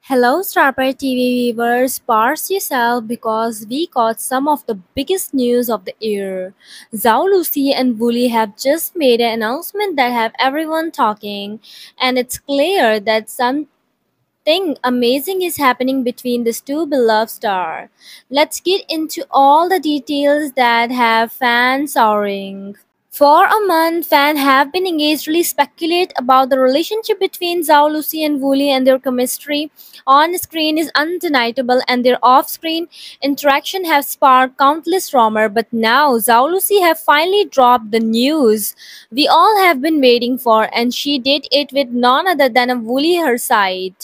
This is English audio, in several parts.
Hello, Starper TV viewers. Parse yourself because we got some of the biggest news of the year. Zhao Lucy and Wooly have just made an announcement that have everyone talking, and it's clear that something amazing is happening between these two beloved stars. Let's get into all the details that have fans soaring. For a month, fans have been engagedly speculate about the relationship between Zhao Lucy and Wooly, and their chemistry on screen is undeniable and their off-screen interaction have sparked countless rumors. But now Zhao Lucy have finally dropped the news we all have been waiting for, and she did it with none other than a Wooly her side.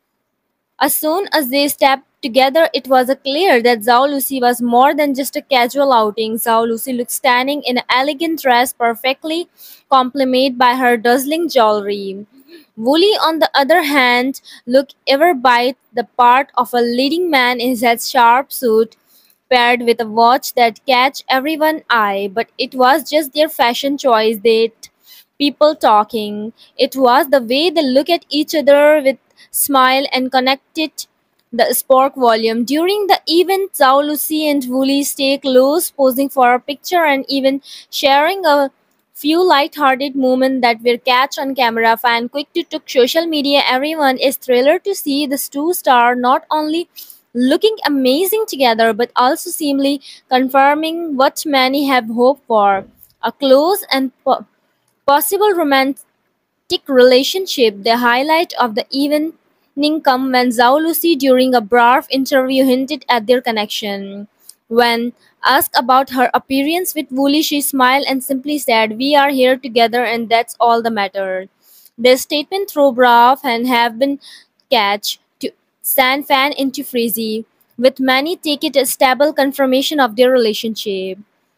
As soon as they stepped together, it was clear that Zhao Lucy was more than just a casual outing. Zhao Lucy looked stunning in an elegant dress, perfectly complemented by her dazzling jewelry. Wooly, on the other hand, looked ever bite the part of a leading man in his sharp suit, paired with a watch that catch everyone's eye. But it was just their fashion choice that people talking. It was the way they look at each other with smile and connected the spark volume. During the event, Zhao Lucy and Wooly stay close, posing for a picture and even sharing a few light-hearted moments that were catch on camera. Fan quick to took social media. Everyone is thrilled to see the two stars not only looking amazing together but also seemingly confirming what many have hoped for: a close and possible romantic relationship. The highlight of the evening come when Zhao Lucy, during a brief interview, hinted at their connection. When asked about her appearance with Wooly, she smiled and simply said, "We are here together and that's all that matters." This statement threw Braff and have been catch to send fan into frenzy, with many take it as stable confirmation of their relationship.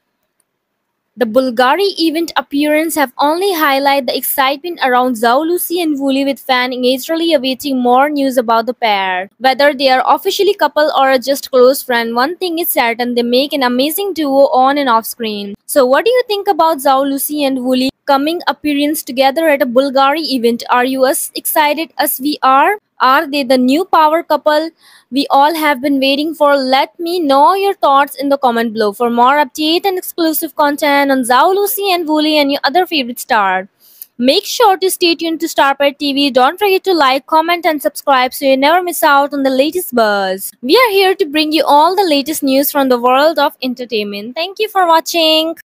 The Bulgari event appearance have only highlighted the excitement around Zhao Lucy and Wooly, with fans eagerly awaiting more news about the pair. Whether they are officially couple or just close friend, one thing is certain: they make an amazing duo on and off screen. So what do you think about Zhao Lucy and Wooly coming appearance together at a Bulgari event? Are you as excited as we are? Are they the new power couple we all have been waiting for? Let me know your thoughts in the comment below. For more update and exclusive content on Zhao Lucy and Wooly and your other favorite star, make sure to stay tuned to Starpet TV. Don't forget to like, comment, and subscribe so you never miss out on the latest buzz. We are here to bring you all the latest news from the world of entertainment. Thank you for watching.